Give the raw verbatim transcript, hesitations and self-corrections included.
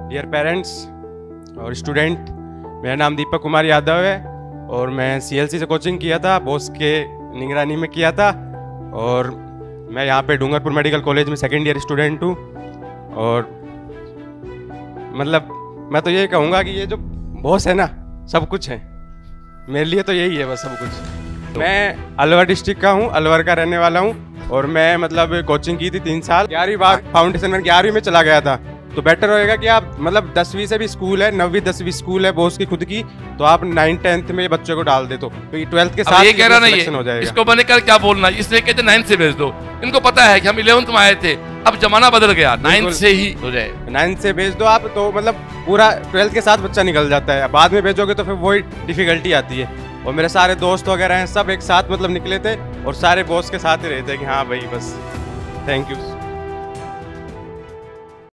Dear parents और student, मेरा नाम दीपक कुमार यादव है और मैं सीएलसी से कोचिंग किया था, बॉस के निगरानी में किया था और मैं यहाँ पे डूंगरपुर मेडिकल कॉलेज में सेकेंड ईयर स्टूडेंट हूँ। और मतलब मैं तो ये कहूँगा कि ये जो बॉस है ना, सब कुछ है मेरे लिए, तो यही है बस सब कुछ। मैं अलवर डिस्ट्रिक्ट का हूँ, अलवर का रहने वाला हूँ और मैं मतलब कोचिंग की थी तीन साल। ग्यारहवीं बार फाउंडेशन में ग्यारहवीं में चला गया था, तो बेटर होएगा कि आप मतलब दसवीं से भी स्कूल है, नवीं दसवीं स्कूल है बॉस की खुद की, तो आप नाइन टेंथ में बच्चों को डाल दे तो ट्वेल्थ के साथ ये कह रहा नहीं हो जाएगा। इसको मैंने कल क्या बोलना, इसलिए कहते नाइन्थ से भेज दो। इनको पता है कि हम इलेवंथ में आए थे, अब जमाना बदल गया, नाइन्थ से ही हो जाए। नाइन्थ से भेज दो आप, तो मतलब पूरा ट्वेल्थ के साथ बच्चा निकल जाता है। बाद में भेजोगे तो फिर वही डिफिकल्टी आती है। और मेरे सारे दोस्त वगैरह हैं, सब एक साथ मतलब निकले थे और सारे बॉस के साथ ही रहते हैं कि हाँ भाई बस। Thank you.